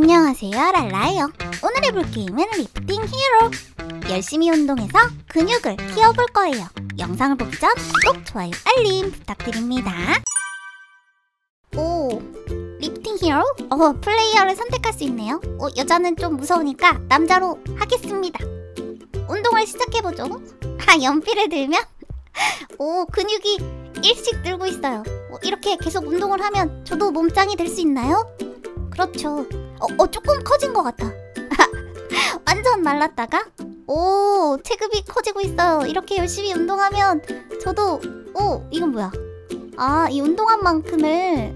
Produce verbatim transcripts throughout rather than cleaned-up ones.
안녕하세요, 랄라예요. 오늘 해볼 게임은 리프팅 히어로. 열심히 운동해서 근육을 키워볼 거예요. 영상을 보기 전 구독, 좋아요, 알림 부탁드립니다. 오, 리프팅 히어로? 어, 플레이어를 선택할 수 있네요. 어, 여자는 좀 무서우니까 남자로 하겠습니다. 운동을 시작해보죠. 아, 연필을 들면 오, 근육이 일씩 늘고 있어요. 어, 이렇게 계속 운동을 하면 저도 몸짱이 될 수 있나요? 그렇죠. 어, 어 조금 커진 것 같아. 완전 말랐다가 오, 체급이 커지고 있어요. 이렇게 열심히 운동하면 저도 오, 이건 뭐야? 아, 이 운동한 만큼을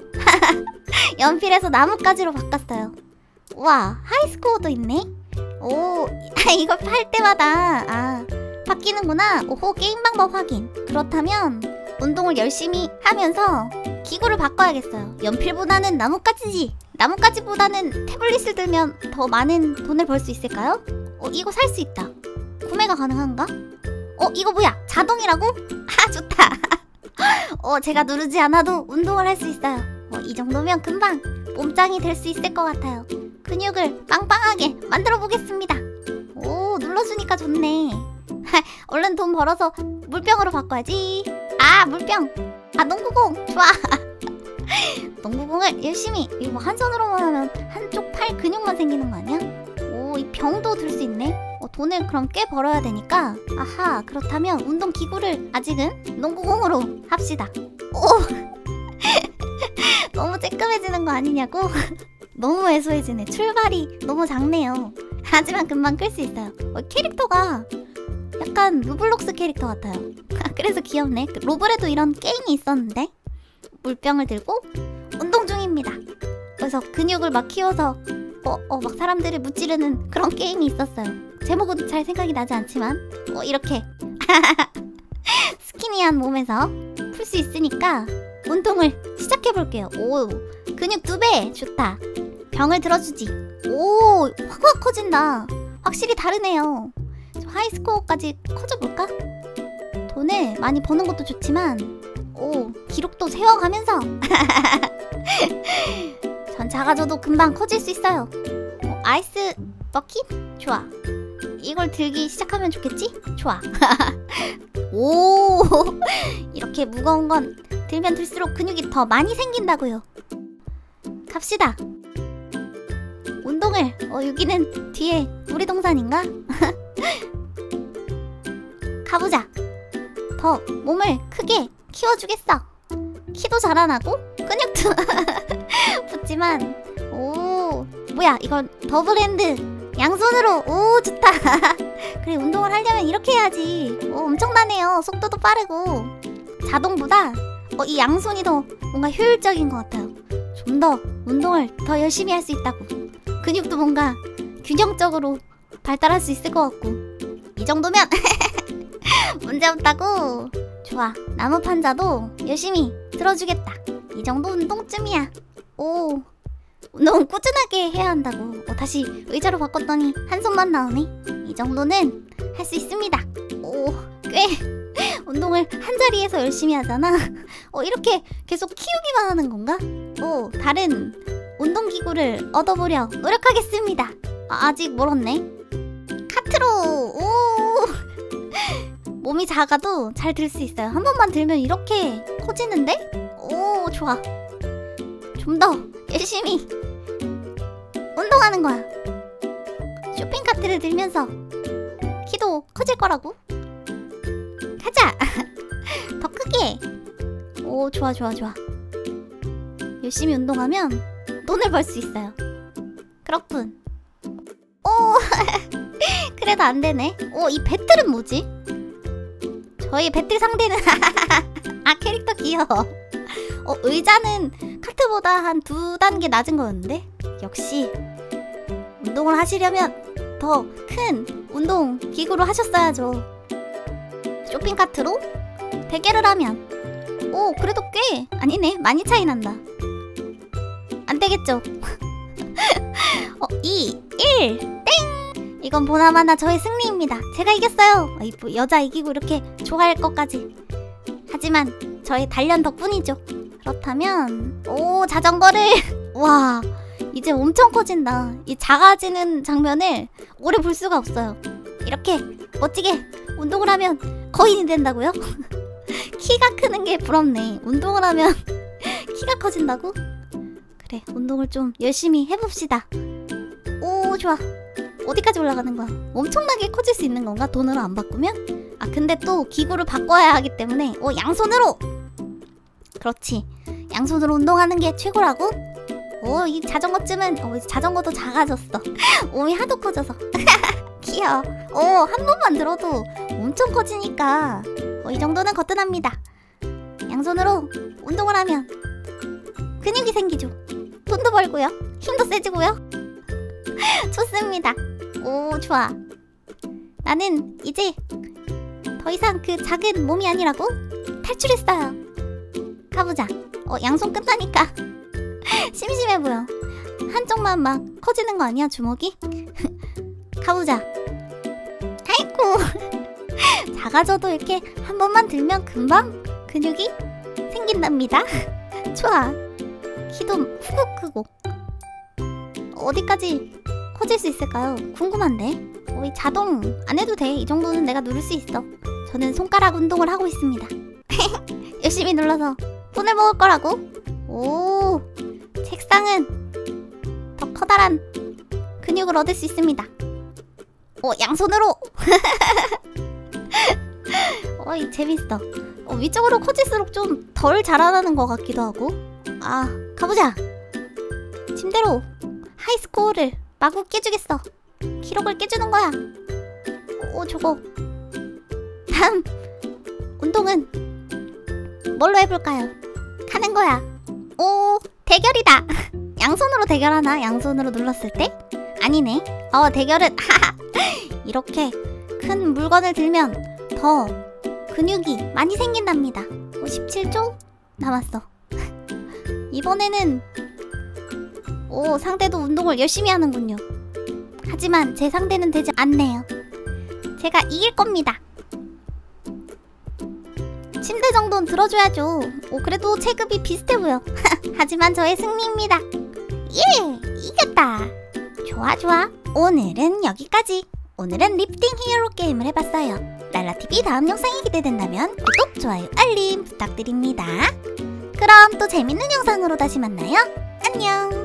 연필에서 나뭇가지로 바꿨어요. 와, 하이스코어도 있네? 오, 이걸 팔 때마다 아 바뀌는구나. 오호, 게임 방법 확인. 그렇다면 운동을 열심히 하면서 기구를 바꿔야겠어요. 연필보다는 나뭇가지지. 나뭇가지보다는 태블릿을 들면 더 많은 돈을 벌 수 있을까요? 어, 이거 살 수 있다. 구매가 가능한가? 어, 이거 뭐야? 자동이라고? 아, 좋다. 어, 제가 누르지 않아도 운동을 할 수 있어요. 어, 이 정도면 금방 몸짱이 될 수 있을 것 같아요. 근육을 빵빵하게 만들어 보겠습니다. 오, 눌러주니까 좋네. 얼른 돈 벌어서 물병으로 바꿔야지. 아, 물병. 아, 농구공. 좋아. 농구공을 열심히. 이거 뭐 한 손으로만 하면 한쪽 팔 근육만 생기는 거 아니야? 오, 이 병도 들 수 있네. 어, 돈을 그럼 꽤 벌어야 되니까. 아하, 그렇다면 운동 기구를 아직은 농구공으로 합시다. 오. 너무 쬐끔해지는 거 아니냐고? 너무 애소해지네. 출발이 너무 작네요. 하지만 금방 끌 수 있어요. 어, 캐릭터가 약간 로블록스 캐릭터 같아요. 그래서 귀엽네. 로블에도 이런 게임이 있었는데. 물병을 들고 운동 중입니다. 그래서 근육을 막 키워서 어, 어, 막 사람들을 무찌르는 그런 게임이 있었어요. 제목은 잘 생각이 나지 않지만 어, 이렇게 스키니한 몸에서 풀 수 있으니까 운동을 시작해볼게요. 오, 근육 두 배! 좋다. 병을 들어주지. 오, 확확 커진다. 확실히 다르네요. 하이스코어까지 커져볼까? 돈을 많이 버는 것도 좋지만 오, 기록도 세워가면서 전 작아져도 금방 커질 수 있어요. 어, 아이스 버킷? 좋아. 이걸 들기 시작하면 좋겠지? 좋아. 오, 이렇게 무거운 건 들면 들수록 근육이 더 많이 생긴다고요. 갑시다. 운동을 어, 여기는 뒤에 놀이동산인가? 가보자. 더 몸을 크게 키워주겠어. 키도 자라나고 근육도 붙지만 오, 뭐야 이건 더블핸드 양손으로. 오, 좋다. 그래, 운동을 하려면 이렇게 해야지. 오, 엄청나네요. 속도도 빠르고 자동보다 어, 이 양손이 더 뭔가 효율적인 것 같아요. 좀 더 운동을 더 열심히 할 수 있다고. 근육도 뭔가 균형적으로 발달할 수 있을 것 같고. 이 정도면 문제없다고. 좋아, 나무 판자도 열심히 들어주겠다. 이 정도 운동쯤이야. 오, 운동 꾸준하게 해야 한다고. 어, 다시 의자로 바꿨더니 한 손만 나오네. 이 정도는 할 수 있습니다. 오, 꽤 운동을 한 자리에서 열심히 하잖아. 어, 이렇게 계속 키우기만 하는 건가? 오, 다른 운동기구를 얻어보려 노력하겠습니다. 아, 아직 멀었네. 카트로. 오, 몸이 작아도 잘 들 수 있어요. 한 번만 들면 이렇게 커지는데? 오, 좋아. 좀 더 열심히 운동하는 거야. 쇼핑카트를 들면서 키도 커질 거라고. 가자. 더 크게. 오, 좋아 좋아 좋아. 열심히 운동하면 돈을 벌 수 있어요. 그렇군. 오, 그래도 안 되네. 오, 이 배틀은 뭐지? 저희 배틀 상대는 아, 캐릭터 귀여워. 어, 의자는 카트보다 한 두 단계 낮은 거였는데? 역시 운동을 하시려면 더 큰 운동 기구로 하셨어야죠. 쇼핑카트로 대결을 하면 오, 그래도 꽤 아니네, 많이 차이 난다. 안 되겠죠? 어, 이, 일, 땡! 이건 보나마나 저의 승리입니다. 제가 이겼어요. 어, 뭐 여자 이기고 이렇게 좋아할 것까지. 하지만 저의 단련 덕분이죠. 그렇다면 오, 자전거를 와, 이 이제 엄청 커진다. 이 작아지는 장면을 오래 볼 수가 없어요. 이렇게 멋지게 운동을 하면 거인이 된다고요? 키가 크는 게 부럽네. 운동을 하면 키가 커진다고? 그래, 운동을 좀 열심히 해봅시다. 오, 좋아. 어디까지 올라가는 거야? 엄청나게 커질 수 있는 건가? 돈으로 안 바꾸면? 아, 근데 또 기구를 바꿔야 하기 때문에 오, 양손으로! 그렇지. 양손으로 운동하는 게 최고라고? 오, 이 자전거쯤은 어, 자전거도 작아졌어. 몸이 하도 커져서. 귀여워. 오, 한 번만 들어도 엄청 커지니까 어, 이 정도는 거뜬합니다. 양손으로 운동을 하면 근육이 생기죠. 돈도 벌고요. 힘도 세지고요. 좋습니다. 오, 좋아. 나는 이제 더 이상 그 작은 몸이 아니라고 탈출했어요. 가보자. 어, 양손 끝나니까 심심해 보여. 한쪽만 막 커지는 거 아니야, 주먹이? 가보자. 아이고. 작아져도 이렇게 한 번만 들면 금방 근육이 생긴답니다. 좋아. 키도 훅 크고. 어디까지 커질 수 있을까요? 궁금한데. 어, 이 자동 안 해도 돼. 이 정도는 내가 누를 수 있어. 저는 손가락 운동을 하고 있습니다. 열심히 눌러서 돈을 먹을 거라고? 오, 책상은 더 커다란 근육을 얻을 수 있습니다. 오, 양손으로. 어이, 재밌어. 어, 위쪽으로 커질수록 좀 덜 자라나는 것 같기도 하고. 아, 가보자. 침대로 하이스코어를 마구 깨주겠어. 기록을 깨주는 거야. 오, 저거. 다음 운동은 뭘로 해볼까요? 가는 거야. 오, 대결이다. 양손으로 대결하나? 양손으로 눌렀을 때? 아니네. 어, 대결은 이렇게 큰 물건을 들면 더 근육이 많이 생긴답니다. 오, 십칠 초 남았어. 이번에는 오, 상대도 운동을 열심히 하는군요. 하지만 제 상대는 되지 않네요. 제가 이길 겁니다. 침대 정도는 들어줘야죠. 오, 그래도 체급이 비슷해 보여. 하지만 저의 승리입니다. 예! 이겼다. 좋아 좋아. 오늘은 여기까지. 오늘은 리프팅 히어로 게임을 해봤어요. 랄라티비 다음 영상이 기대된다면 구독, 좋아요, 알림 부탁드립니다. 그럼 또 재밌는 영상으로 다시 만나요. 안녕.